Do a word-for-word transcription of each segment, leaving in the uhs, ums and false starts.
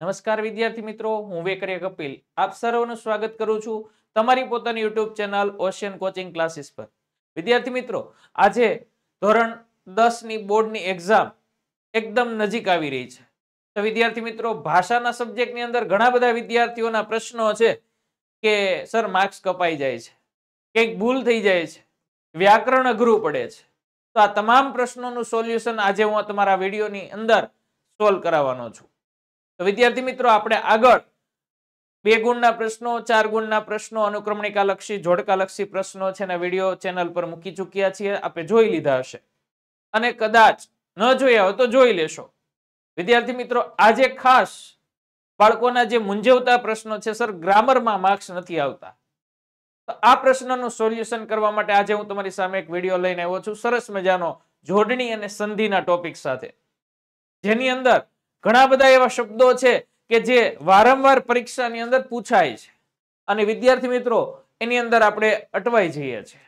નમસ્કાર વિદ્યાર્થી મિત્રો, હું વેકરિયા કપિલ આપ સર્વનું સ્વાગત કરું છું તમારી પોતાની YouTube channel ocean coaching classes પર। વિદ્યાર્થી મિત્રો, આજે ધોરણ દસ ની બોર્ડની એક્ઝામ એકદમ નજીક આવી રહી છે। તો વિદ્યાર્થી મિત્રો, ભાષાના સબ્જેક્ટની અંદર ઘણા બધા વિદ્યાર્થીઓના પ્રશ્નો છે કે સર માર્ક્સ કપાઈ જાય છે, કંઈક ભૂલ થઈ જાય છે, વ્યાકરણ અઘરું પડે છે। તો આ તમામ પ્રશ્નોનું સોલ્યુશન આજે હું તમારા વિડીયોની અંદર સોલ્વ કરાવવાનો છું। તો વિદ્યાર્થી મિત્રો, આપણે આગળ બે ગુણના પ્રશ્નો, ચાર ગુણના પ્રશ્નો, અનુક્રમણિકા લક્ષી, જોડકા લક્ષી પ્રશ્નો છે ને વિડીયો ચેનલ પર મૂકી ચૂક્યા છીએ। આપણે જોઈ લીધા હશે અને કદાચ ન જોયા હોય તો જોઈ લેશો। વિદ્યાર્થી મિત્રો, આજે ખાસ બાળકોના જે મૂંઝવતા પ્રશ્નો છે, સર ગ્રામરમાં માર્ક્સ નથી આવતા, તો આ પ્રશ્નનું સોલ્યુશન કરવા માટે આજે હું તમારી સામે એક વિડીયો લઈને આવ્યો છું સરસ મજાનો જોડણી અને સંધિના ટોપિક સાથે, જેની અંદર ઘણા બધા એવા શબ્દો છે કે જે વારંવાર પરીક્ષાની અંદર પૂછાય છે અને વિદ્યાર્થી મિત્રો એની અંદર આપણે અટવાઈ જઈએ છીએ।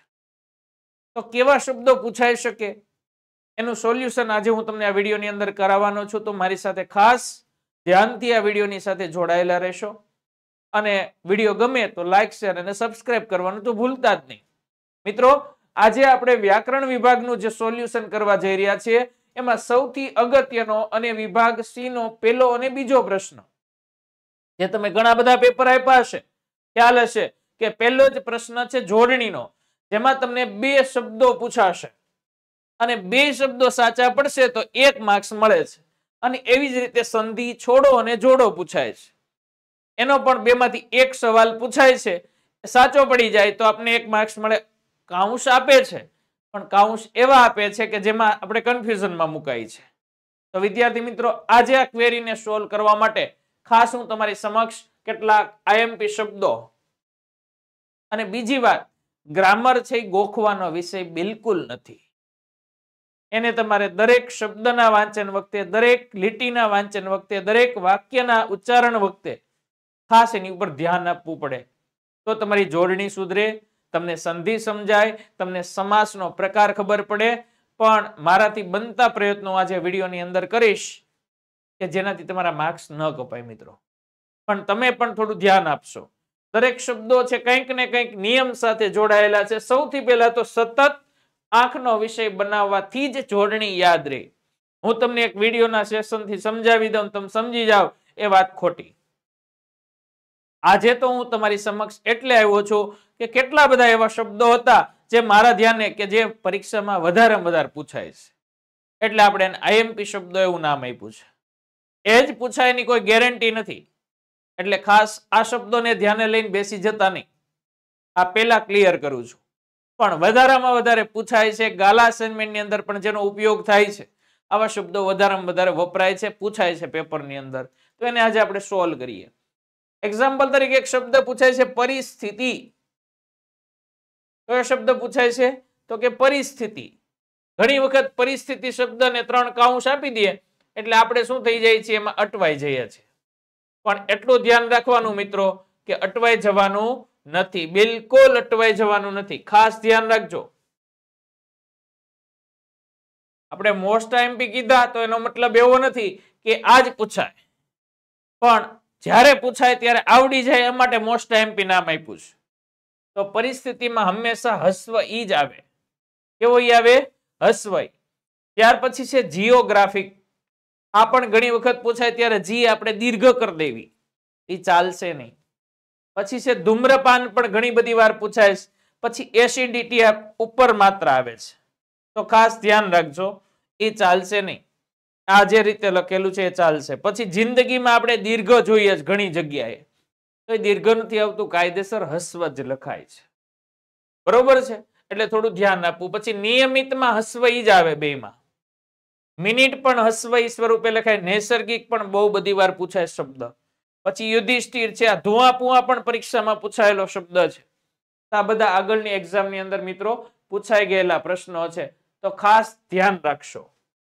તો કેવા શબ્દો પૂછાઈ શકે એનું સોલ્યુશન આજે હું તમને આ વિડીયોની અંદર કરાવવાનો છું। તો મારી સાથે ખાસ ધ્યાનથી આ વિડીયોની સાથે જોડાયેલા રહેશો અને વિડીયો ગમે તો લાઈક, શેર અને સબસ્ક્રાઇબ કરવાનું તો ભૂલતા જ નહીં। મિત્રો, આજે આપણે વ્યાકરણ વિભાગનું જે સોલ્યુશન કરવા જઈ રહ્યા છીએ એમાં સૌથી અગત્યનો અને વિભાગ સી નો પહેલો અને બીજો પ્રશ્ન, જે તમે ઘણા બધા પેપર આપ્યા હશે, ખ્યાલ હશે કે પહેલો જ પ્રશ્ન છે જોડણીનો, જેમાં તમને બે શબ્દો પૂછાશે અને બે શબ્દો સાચા પડશે તો એક માર્ક્સ મળે છે અને એવી જ રીતે સંધિ, છોડો અને જોડો પૂછાય છે, એનો પણ બેમાંથી એક સવાલ પૂછાય છે, સાચો પડી જાય તો આપને એક માર્ક્સ મળે। કાઉન્સ આપે છે પણ કાઉન્સ એવા આપે છે કે જેમાં આપણે કન્ફ્યુઝનમાં મુકાઈ છે। તો વિદ્યાર્થી મિત્રો, આજે આ ક્વેરીને સોલ્વ કરવા માટે ખાસ હું તમારી સમક્ષ કેટલાક આઈએમપી શબ્દો અને બીજી વાત, ગ્રામર છે એ ગોખવાનો વિષય બિલકુલ નથી, એને તમારે દરેક શબ્દના વાંચન વખતે, દરેક લીટીના વાંચન વખતે, દરેક વાક્યના ઉચ્ચારણ વખતે ખાસ એની ઉપર ધ્યાન આપવું પડે, તો તમારી જોડણી સુધરે, તમને સંધિ સમજાય, તમને સમાસનો પ્રકાર ખબર પડે। પણ મારાથી બનતા પ્રયત્નો આજે વિડીયોની અંદર કરીશ કે જેનાથી તમારા માર્ક્સ ન કપાય મિત્રો, પણ તમે પણ થોડું ધ્યાન આપશો। દરેક શબ્દો છે કંઈક ને કંઈક નિયમ સાથે જોડાયેલા છે। સૌથી પહેલા તો સતત આંખનો વિષય બનાવવાથી જ જોડણી યાદ રહે। હું તમને એક વિડીયોના સેશનથી સમજાવી દઉં, તમે સમજી જાઓ એ વાત ખોટી। આજે તો હું તમારી સમક્ષ એટલે આવ્યો છું કે કેટલા બધા એવા શબ્દો હતા જે મારા ધ્યાને કે જે પરીક્ષામાં વધારે વધારે પૂછાય છે, એટલે આપણે એને આઈએમપી શબ્દો એવું નામ આપ્યું છે। એ જ પૂછાય એની કોઈ ગેરંટી નથી, એટલે ખાસ આ શબ્દોને ધ્યાને લઈને બેસી જતા નહીં, આ પહેલા ક્લિયર કરું છું। પણ વધારામાં વધારે પૂછાય છે, ગાલા અસાઇનમેન્ટની અંદર પણ જેનો ઉપયોગ થાય છે, આવા શબ્દો વધારેમાં વધારે વપરાય છે, પૂછાય છે પેપરની અંદર, તો એને આજે આપણે સોલ્વ કરીએ। એક્ઝામ્પલ તરીકે એક શબ્દ પૂછાય છે પરિસ્થિતિ। કયો શબ્દ પૂછાય છે? તો કે પરિસ્થિતિ। ઘણી વખત પરિસ્થિતિ શબ્દને ત્રણ કાઉન્સ આપી દઈએ એટલે આપણે શું થઈ જાય છે, એમાં અટવાઈ જઈએ છીએ। પણ એટલું ધ્યાન રાખવાનું મિત્રો કે અટવાઈ જવાનું નથી, બિલકુલ અટવાઈ જવાનું નથી, ખાસ ધ્યાન રાખજો। આપણે મોસ્ટ આઈએમપી કીધા તો એનો મતલબ એવો નથી કે આજ પૂછાય, પણ જ્યારે પૂછાય ત્યારે આવડી જાય એ માટે મોસ્ટ આઈએમપી નામ આપ્યું છે। તો પરિસ્થિતિમાં હંમેશા હસ્વ ઈ જ આવે। કેવો ઈ આવે? હસ્વ ઈ। ત્યાર પછી છે જીઓગ્રાફિક। આ પણ ઘણી વખત પૂછાય ત્યારે જી આપણે દીર્ઘ કરી દેવી, એ ચાલશે નહીં। પછી છે ધૂમ્રપાન, પણ ઘણી બધી વાર પૂછાય છે। પછી એસિડિટી ઉપર માત્ર આવે છે, તો ખાસ ધ્યાન રાખજો, એ ચાલશે નહીં। આ જે રીતે લખેલું છે એ ચાલશે। પછી જિંદગીમાં આપણે દીર્ઘ જોઈએ છે ઘણી જગ્યાએ, તો એ દીર્ઘ નથી આવતું, કાયદેસર હસ્વ જ લખાય છે, બરોબર છે? એટલે થોડું ધ્યાન આપવું। પછી નિયમિતમાં હસ્વ ઈ જ આવે બેમાં। મિનિટ પણ હસ્વ ઈ સ્વરૂપે લખાય। નૈસર્ગિક પણ બહુ બધી વાર પૂછાય શબ્દ। પછી યુધિષ્ઠિર છે, આ ધુઆ પુઆ પણ પરીક્ષામાં પૂછાયેલો શબ્દ છે। આ બધા આગળની એક્ઝામની અંદર મિત્રો પૂછાઈ ગયેલા પ્રશ્નો છે, તો ખાસ ધ્યાન રાખશો।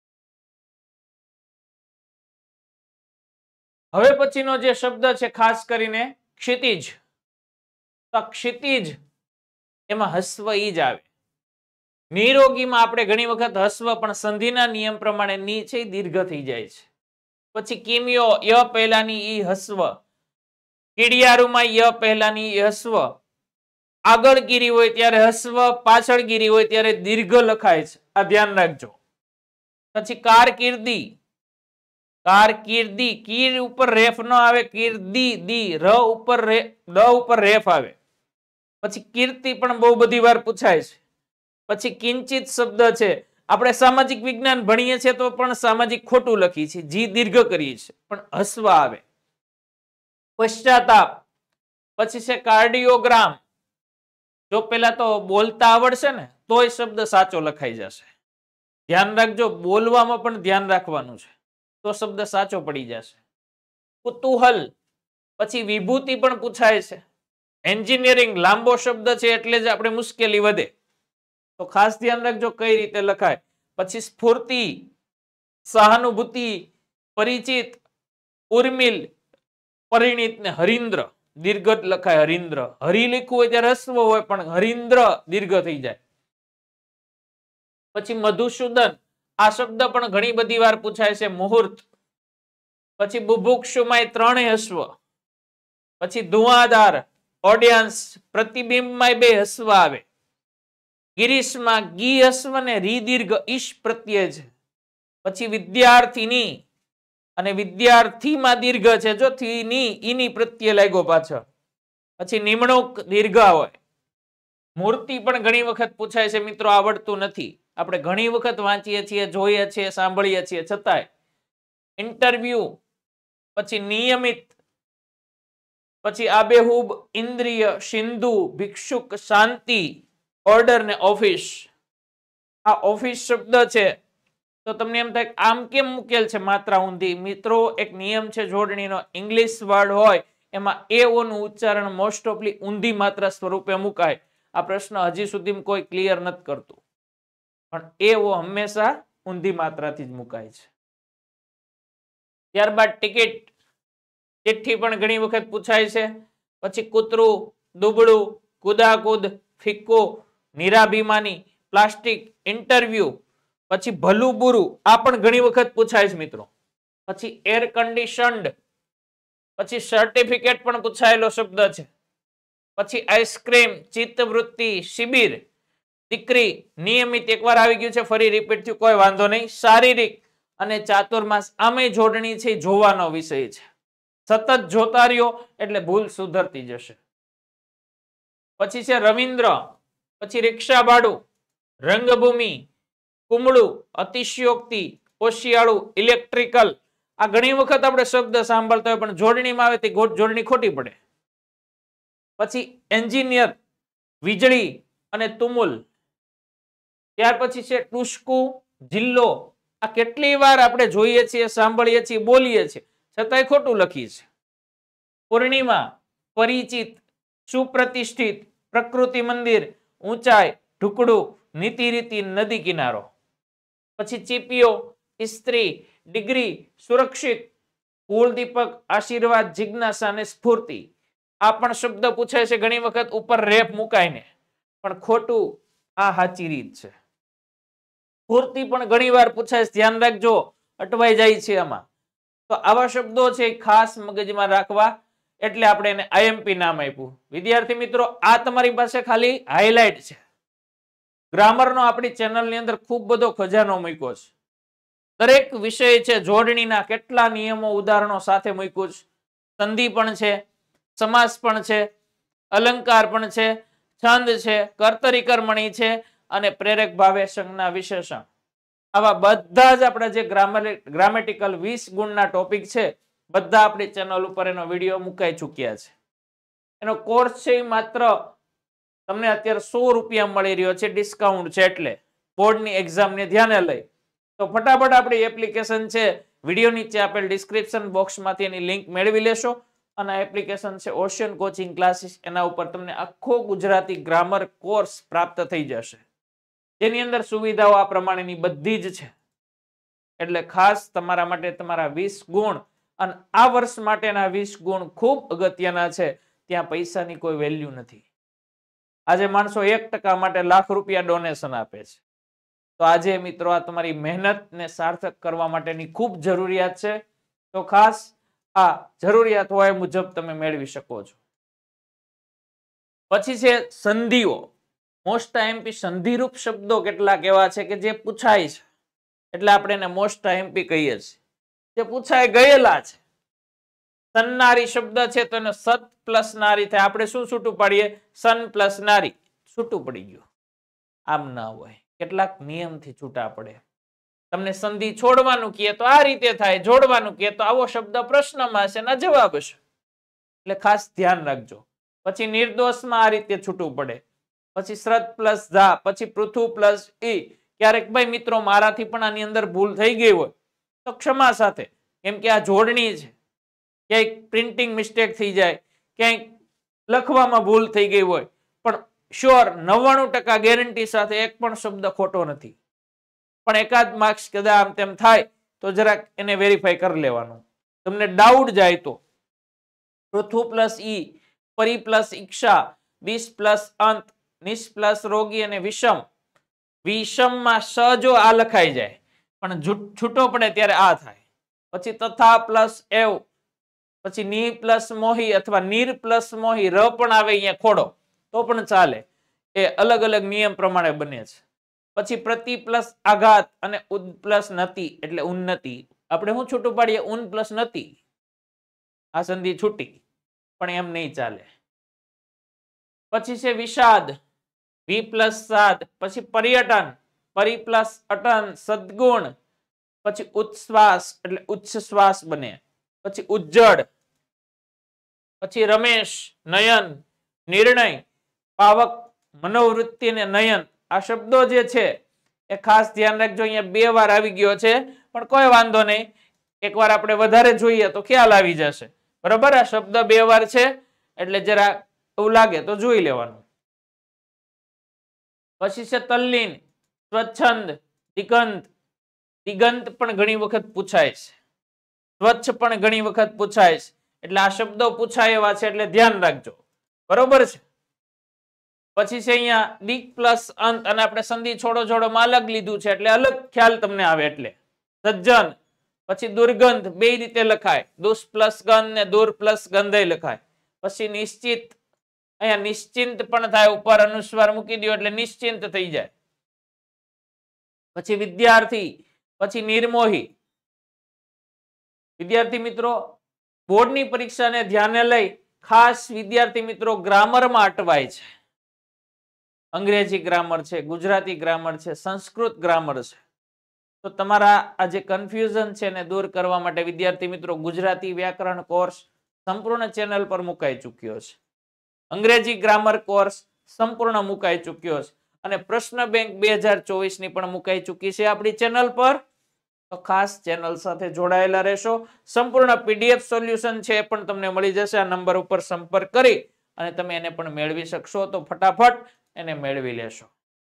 હવે પછીનો જે શબ્દ છે ખાસ કરીને ક્ષિતિજ। તો ક્ષિતિજ એમાં હસ્વ ઈ જ આવે। નિરોગીમાં આપણે ઘણી વખત હસ્વ, પણ સંધિના નિયમ પ્રમાણે ની છે દીર્ઘ થઈ જાય છે, પછી કિમિયો ય પહેલાની ઈ હસ્વ, કીડિયારુમાં ય પહેલાની ઈ હસ્વ, આગળ ગીરી હોય ત્યારે હસ્વ, પાછળ ગીરી હોય ત્યારે દીર્ઘ લખાય છે, આ ધ્યાન રાખજો. પછી કારકિર્દી, કારકિર્દી કીર ઉપર રેફ ન આવે, કીર્દી દી ર ઉપર રે દ ઉપર રેફ આવે. પછી કીર્તિ પણ બહુ બધી વાર પૂછાય છે. પછી કિંચિત શબ્દ છે, આપણે સામાજિક વિજ્ઞાન ભણીએ છીએ તો પણ સામાજિક ખોટું લખીએ છીએ, જી દીર્ઘ કરીએ છીએ પણ હસ્વ આવે. પશ્ચાતાપ, પછી છે કાર્ડિયોગ્રામ, જો પેલા તો બોલતા આવડશે ને તોય શબ્દ સાચો લખાઈ જશે. ધ્યાન રાખજો, બોલવામાં પણ ધ્યાન રાખવાનું છે તો શબ્દ સાચો પડી જશે. કુતૂહલ, પછી વિભૂતિ પણ પૂછાય છે. એન્જિનિયરિંગ લાંબો શબ્દ છે એટલે જ આપણે મુશ્કેલી વધે, તો ખાસ ધ્યાન રાખજો કઈ રીતે લખાય. પછી સ્ફૂર્તિ, સહાનુભૂતિ, પરિચિત, ઉર્મિલ, પરિણીત ને હરિન્દ્ર દીર્ઘ લખાય હરિન્દ્ર. હરિ લખવું હોય ત્યારે હસ્વ હોય પણ હરિન્દ્ર દીર્ઘ થઈ જાય. પછી મધુસૂદન, આ શબ્દ પણ ઘણી બધી વાર પૂછાય છે. મુહૂર્ત, પછી બુભુક્ષુમાં ત્રણેય હસ્વ. પછી ધુઆધાર, ઓડિયન્સ, પ્રતિબિંબમાં બે હસ્વ આવે. ગિરીશમાં ગી હસ્વ ને રી દીર્ઘ ઈશ પ્રત્યય છે. પછી વિદ્યાર્થીની અને વિદ્યાર્થીમાં દીર્ઘ છે, જો થી ની ઈની પ્રત્યય લાગ્યો પાછળ. પછી નિમણૂક દીર્ઘ હોય. મૂર્તિ પણ ઘણી વખત પૂછાય છે મિત્રો, આવડતું નથી, આપણે ઘણી વખત વાંચીએ છીએ, જોઈએ છીએ, સાંભળીએ છીએ છતાંય. ઇન્ટરવ્યુ, પછી નિયમિત, પછી આબેહૂબ, ઇન્દ્રિય, સિંધુ, ભિક્ષુક, શાંતિ, ઓર્ડર ને ઓફિસ. આ ઓફિસ શબ્દ છે તો તમને એમ થાય આમ કેમ મૂકેલ છે માત્રા ઊંધી? મિત્રો એક નિયમ છે જોડણીનો, ઇંગ્લિશ વર્ડ હોય એમાં એ ઓ નું ઉચ્ચારણ મોસ્ટ ઓફલી ઊંધી માત્રા સ્વરૂપે મુકાય. આ પ્રશ્ન હજી સુધી કોઈ ક્લિયર નથી કરતું, પણ એ ઓ હંમેશા ઊંધી માત્રાથી જ મુકાય છે. ત્યારબાદ ટિકિટ, ચિઠ્ઠી પણ ઘણી વખત પૂછાય છે. પછી કૂતરું, દુબળું, કુદાકુદ, ફિક્કો, નિરાભિમાની, પ્લાસ્ટિક, ઇન્ટરવ્યુ. પછી ભલું બુરું, આ પણ ઘણી વખત પૂછાય છે મિત્રો. પછી એર કન્ડિશન્ડ, પછી સર્ટિફિકેટ પણ પૂછાયેલો શબ્દ છે. પછી આઈસ્ક્રીમ, ચિત્તવૃત્તિ, શિબિર, દીકરી, નિયમિત એકવાર આવી ગયું છે ફરી રિપીટ થયું કોઈ વાંધો નહીં. શારીરિક અને ચાતુર્માસ, આમે જોડણી છે જોવાનો વિષય છે, સતત જોતા રહ્યો એટલે ભૂલ સુધરતી જશે. પછી છે રવિન્દ્ર, પછી રિક્ષા ભાડું, રંગભૂમિ, કુમળું, અતિશયોક્તિ, ઓશિયાળું, ઇલેક્ટ્રિકલ. આ ઘણી વખત આપણે શબ્દ સાંભળતા હોય પણ જોડણીમાં આવે તે જોડણી ખોટી પડે. પછી એન્જિનિયર, વીજળી અને તુમુલ. ત્યાર પછી છે ટુસ્કુ, જિલ્લો. આ કેટલી વાર આપણે જોઈએ છીએ, સાંભળીએ છીએ, બોલીએ છીએ છતાંય ખોટું લખીએ છીએ. પૂર્ણિમા, પરિચિત, સુપ્રતિષ્ઠિત, પ્રકૃતિ મંદિર, ઊંચાઈ, ઢુકડું, નીતિ રીતિ, નદી કિનારો. પછી ચીપિયો, ઇસ્ત્રી, ડિગ્રી, સુરક્ષિત, કુળદીપક, આશીર્વાદ, જિજ્ઞાસા અને સ્ફૂર્તિ. આ પણ શબ્દ પૂછાય છે ઘણી વખત ઉપર રેપ મુકાઈને, પણ ખોટું. આ સાચી રીત છે. સ્ફૂર્તિ પણ ઘણી વાર પૂછાય છે, ધ્યાન રાખજો, અટવાઈ જાય છે આમાં. તો આવા શબ્દો છે ખાસ મગજમાં રાખવા, એટલે આપણે એને આઈએમપી નામ આપ્યું. વિદ્યાર્થી મિત્રો, આ તમારી પાસે ખાલી હાઇલાઇટ છે. ગ્રામરનો આપણી ચેનલની અંદર ખૂબ બધો ખજાનો મૂક્યો છે. દરેક વિષય છે જોડણીના કેટલા નિયમો ઉદાહરણો સાથે મૂક્યું છે. સંધિ પણ છે, સમાસ પણ છે, અલંકાર પણ છે, છંદ છે, કર્તરી કર્મણી છે અને પ્રેરક ભાવે સંજ્ઞા વિશેષણ. આવા બધા જ આપણા જે ગ્રામર ગ્રામેટિકલ વીસ ગુણના ટોપિક છે બધા આપણી ચેનલ ઉપર એનો વિડીયો મુકાઈ ચૂક્યા છે. એનો કોર્સ છે એ માત્ર તમને અત્યારે સો રૂપિયા મળી રહ્યો છે, ડિસ્કાઉન્ટ છે એટલે બોર્ડની એક્ઝામને ધ્યાને લઈ. તો ફટાફટ આપણી એપ્લિકેશન છે, વિડીયો નીચે આપેલ ડિસ્ક્રિપ્શન બોક્સમાંથી એની લિંક મેળવી લેશો. અને એપ્લિકેશન છે ઓશિયન કોચિંગ ક્લાસીસ, એના ઉપર તમને આખો ગુજરાતી ગ્રામર કોર્સ પ્રાપ્ત થઈ જશે, જેની અંદર સુવિધાઓ આ પ્રમાણેની બધી જ છે. એટલે ખાસ તમારા માટે તમારા વીસ ગુણ અને આ વર્ષ માટેના વીસ ગુણ ખૂબ અગત્યના છે. ત્યાં પૈસાની કોઈ વેલ્યુ નથી. આજે માણસો એક ટકા માટે લાખ રૂપિયા ડોનેશન આપે છે. તો આજે મિત્રો આ તમારી મહેનતને સાર્થક કરવા માટેની ખૂબ જરૂરિયાત છે. તો ખાસ આ જરૂરિયાત હોય મુજબ તમે મેળવી શકો છો. પછી છે સંધિઓ. મોસ્ટ આઈએમપી સંધિરૂપ શબ્દો કેટલાક એવા છે કે જે પૂછાય છે, એટલે આપણે એને મોસ્ટ આઈએમપી કહીએ છીએ, જે પૂછાય ગયેલા છે. સન્નારી શબ્દ છે તો એનો સત પ્લસ નારી થાય. આપણે શું છૂટું પાડીએ? સન પ્લસ નારી. છૂટું પડી ગયું. આમ ના હોય, કેટલાક નિયમથી છૂટા પડે. તમને સંધિ છોડવાનું કહે તો આ રીતે થાય, જોડવાનું કહે તો આવો શબ્દ પ્રશ્નમાં હશે, ના જવાબ હશે. એટલે ખાસ ધ્યાન રાખજો. પછી નિર્દોષમાં આ રીતે છૂટું પડે. પછી શ્રદ્ધ પ્લસ ધા, પછી પૃથુ પ્લસ ઈ. ક્યારેક ભાઈ મિત્રો મારાથી પણ આની અંદર ભૂલ થઈ ગઈ હોય તો ક્ષમા સાથે, કેમ કે આ જોડણી છે. ક્યાંક પ્રિન્ટિંગ મિસ્ટેક થઈ જાય, ક્યાંક લખવામાં ભૂલ થઈ ગઈ હોય, પણ શ્યોર નવ્વાણું ટકા ગેરંટી સાથે એક પણ શબ્દ ખોટો નથી. પણ એકાદ માર્ક્સ કદાચ આમ તેમ થાય તો જરાક એને વેરીફાઈ કરી લેવાનું. તમને ડાઉટ જાય તો પૃથુ પ્લસ ઈ, પરી પ્લસ ઈક્ષા, દિશ પ્લસ અંત, નિશ પ્લસ રોગી અને વિષમ. વિષમમાં સ જો આ લખાઈ જાય પણ છૂટો પડે ત્યારે આ થાય. પછી તથા પ્લસ એવ, પછી ની પ્લસ મોહી અથવા નીર પ્લસ મોહી, ર પણ આવે અહીંયા ખોડો તો પણ ચાલે. એ અલગ અલગ નિયમ પ્રમાણે બને છે. પછી પ્રતિ પ્લસ આઘાત અને ઉદ પ્લસ નતિ એટલે ઉન્નતિ. આપણે શું છૂટું પાડીએ? ઉન પ્લસ નતિ. આ સંધિ છૂટી, પણ એમ નહીં ચાલે. પછી છે વિષાદ, વી પ્લસ સાદ. પછી પર્યટન, પરી પ્લસ અટન, સદગુણ. પછી ઉચ્છ્વાસ એટલે ઉચ્છ્વાસ બને. પછી ઉજ્જડ, પછી રમેશ, નયન, નિર્ણય, પાવક, મનોવૃત્તિ અને નયન. આ શબ્દો જે છે એ ખાસ ધ્યાન રાખજો. અહીંયા બે વાર આવી ગયો છે, પણ કોઈ વાંધો નહીં, એકવાર આપણે વધારે જોઈએ તો ખ્યાલ આવી જશે. બરાબર, આ શબ્દ બે વાર છે એટલે જરા એવું લાગે તો જોઈ લેવાનું. પછી છે તલ્લીન, સ્વચ્છંદ, દિગંત. દિગંત પણ ઘણી વખત પૂછાય છે, સ્વચ્છ પણ ઘણી વખત પૂછાય છે. એટલે આ શબ્દો પૂછાય એવા છે એટલે ધ્યાન રાખજો. બરોબર છે. પછી છે અહીંયા દિક પ્લસ અંત, અને આપણે સંધિ છોડો છોડોમાં અલગ લીધું છે એટલે અલગ ખ્યાલ તમને આવે. એટલે સજ્જન, પછી દુર્ગંધ, બે રીતે લખાય. દુષ પ્લસ ગંધ ને દૂર પ્લસ ગંધે લખાય. પછી નિશ્ચિત, અહીંયા નિશ્ચિંત પણ થાય, ઉપર અનુસ્વાર મૂકી દો એટલે નિશ્ચિંત થઈ જાય. પછી વિદ્યાર્થી, પછી નિર્મોહી. વિદ્યાર્થી મિત્રો, બોર્ડની પરીક્ષાને ધ્યાને લઈ ખાસ વિદ્યાર્થી મિત્રો ગ્રામરમાં અટવાય છે. અંગ્રેજી ગ્રામર છે, ગુજરાતી ગ્રામર છે, સંસ્કૃત ગ્રામર છે. તો તમારા આ જે કન્ફ્યુઝન છે એને દૂર કરવા માટે વિદ્યાર્થી મિત્રો ગુજરાતી વ્યાકરણ કોર્સ સંપૂર્ણ ચેનલ પર મુકાઈ ચૂક્યો છે. અંગ્રેજી ગ્રામર કોર્સ સંપૂર્ણ મુકાઈ ચૂક્યો છે. અને પ્રશ્ન બેંક બે હજાર ચોવીસ ની પણ મુકાઈ ચૂકી છે આપણી ચેનલ પર. તો ખાસ ચેનલ સાથે જોડાયેલા રહેશો. સંપૂર્ણ પીડીએફ સોલ્યુશન છે એ પણ તમને મળી જશે. આ નંબર ઉપર સંપર્ક કરી અને તમે એને પણ મેળવી શકશો. તો ફટાફટ એને મેળવી લેશો.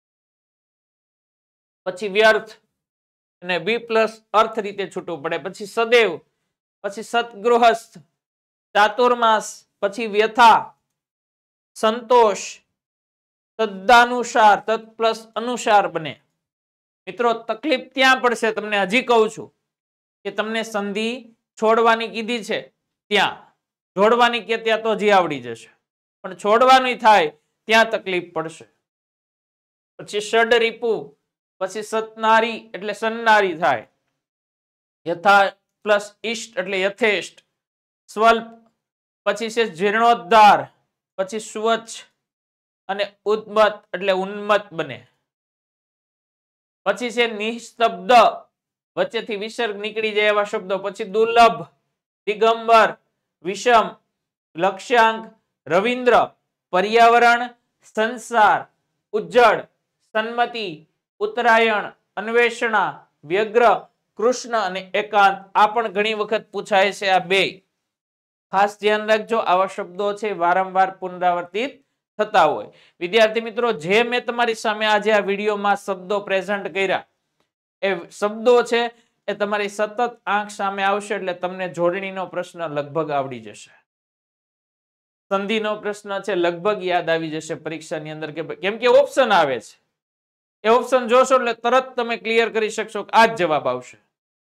પછી વ્યર્થ અને બી પ્લસ અર્થ રીતે છૂટવું પડે. પછી સદૈવ, પછી સતગૃહસ્થ, ચાતુર્માસ, પછી વ્યથા, સંતોષ, તદ્દાનુસાર, તદ પ્લસ અનુસાર બને. મિત્રો તકલીફ ત્યાં પડશે, તમને હજી કહું છું કે તમને સંધિ છોડવાની કીધી છે ત્યાં, જોડવાની કે ત્યાં તો હજી આવડી જશે, પણ છોડવાની થાય ત્યાં તકલીફ પડશે. પછી ષડ રીપુ, પછી સતનારી એટલે સન્નારી થાય. યથા પ્લસ ઈષ્ટ એટલે યથેષ્ટ. સ્વલ્પ, પછી છે જીર્ણોદ્ધાર, પછી સ્વચ્છ અને ઉન્મત એટલે ઉન્મત બને. પછી છે નિસ્તબ્ધ, વચ્ચેથી વિસર્ગ નીકળી જાય એવા શબ્દો. પછી દુર્લભ, દિગંબર, વિષમ, લક્ષ્યાંક, રવિન્દ્ર, પર્યાવરણ, સંસાર, ઉજ્જડ, સન્મતિ, ઉત્તરાયણ, અન્વેષણા, વ્યગ્ર, કૃષ્ણ અને એકાંત. આ પણ ઘણી વખત પૂછાય છે આ બે. ખાસ ધ્યાન રાખજો, આવા શબ્દો છે વારંવાર પુનરાવર્તિત થતા હોય. વિદ્યાર્થી મિત્રો, જે મેં તમારી સામે આજે આ વિડીયોમાં શબ્દો પ્રેઝન્ટ કર્યા એ શબ્દો છે એ તમારી સતત આંખ સામે આવશે એટલે તમને જોડણીનો પ્રશ્ન લગભગ આવડી જશે. સંધિનો પ્રશ્ન છે લગભગ યાદ આવી જશે પરીક્ષાની અંદર, કે કેમ કે ઓપ્શન આવે છે. એ ઓપ્શન જોશો એટલે તરત તમે ક્લિયર કરી શકશો કે આ જ જવાબ આવશે.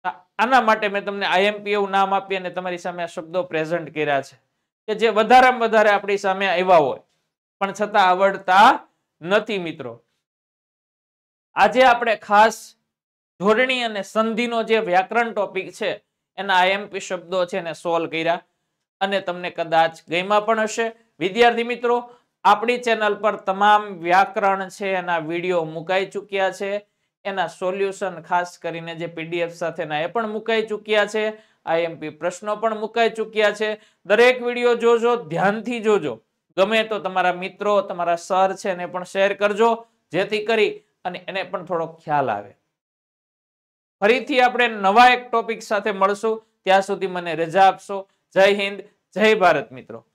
આના માટે મેં તમને આઈએમપી એવું નામ આપી અને તમારી સામે આ શબ્દો પ્રેઝન્ટ કર્યા છે કે જે વધારેમાં વધારે આપણી સામે આવ્યા હોય પણ છતાં આવડતા નથી મિત્રો. આજે આપણે ખાસ જોડણી અને સંધિનો જે વ્યાકરણ ટોપિક છે એના આઈએમપી શબ્દો છે એને સોલ્વ કર્યા અને તમને કદાચ ગમ્યા પણ હશે. વિદ્યાર્થી મિત્રો, આપણી ચેનલ પર તમામ વ્યાકરણ છે એના વિડીયો મુકાઈ ચૂક્યા છે. એના સોલ્યુશન ખાસ કરીને જે પીડીએફ સાથેના એ પણ મુકાઈ ચૂક્યા છે. આઈએમપી પ્રશ્નો પણ મુકાઈ ચૂક્યા છે. દરેક વિડીયો જોજો, ધ્યાનથી જોજો. ગમે તો તમારા મિત્રો, તમારા સર છે એને પણ શેર કરજો, જેથી કરી અને એને પણ થોડો ખ્યાલ આવે. ફરીથી આપણે નવા એક ટોપિક સાથે મળશું. ત્યાં સુધી મને રજા આપશો. જય હિન્દ, જય ભારત મિત્રો.